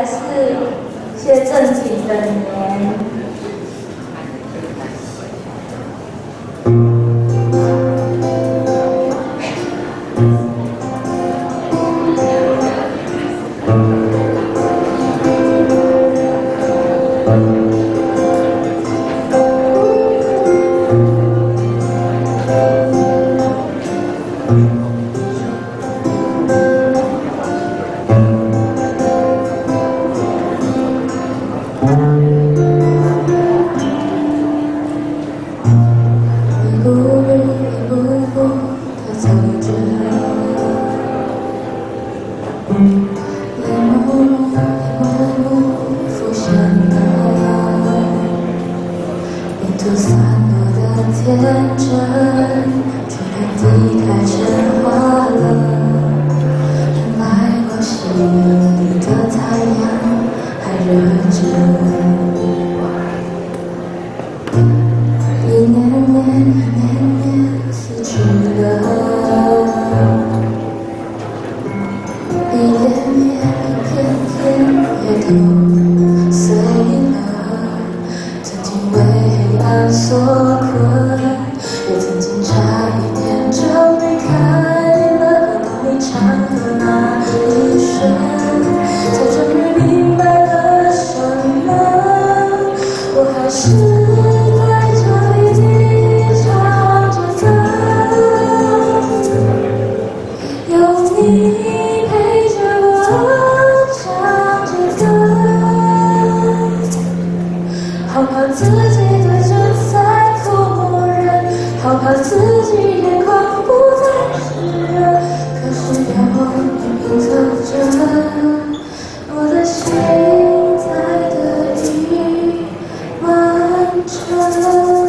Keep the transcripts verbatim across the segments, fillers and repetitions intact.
是一些正经的年。 散落的天真，却遍地开成花了。原来我心里的太阳还热着。一年年，一年年死去了，一片片，一片片也都碎了。曾经为黑暗所困，也曾经差一点就离开了。当你唱的那一瞬，才终于明白了什么。我还是在这里低唱着歌，有你陪着我唱着歌，好怕自己对着彩图默认，好怕自己眼眶不再湿热。可是有你拼凑着我的心，才得以完成。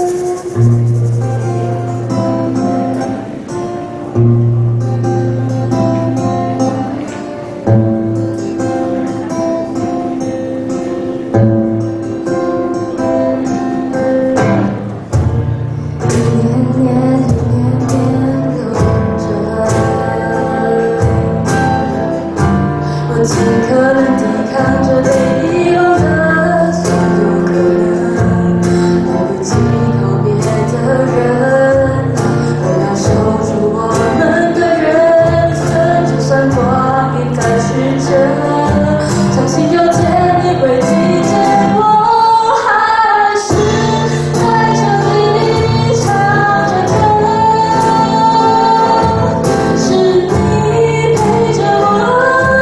尽可能抵抗着被遗忘的所有可能，来不及告别的人，我要守住我们的人生。就算光阴在曲折，相信有天你会听见，我还是在这里唱着歌，是你陪着我。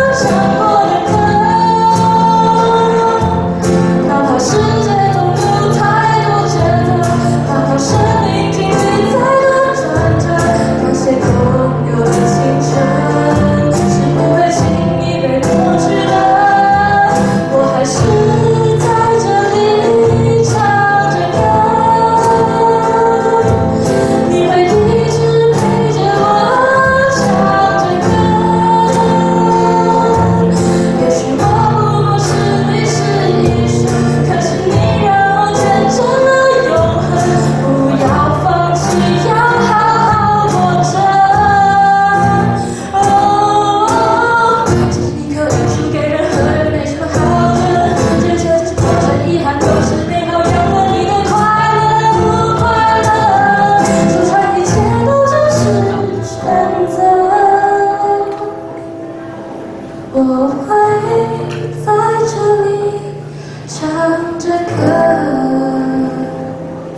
我会在这里唱着歌，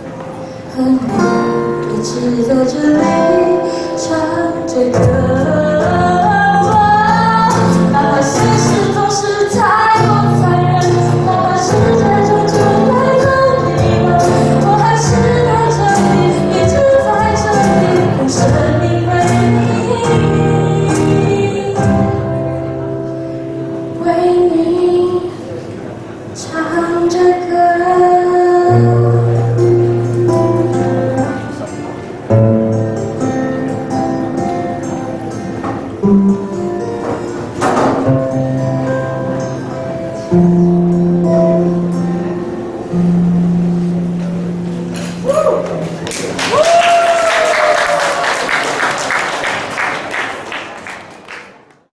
和你一直在这里唱着歌。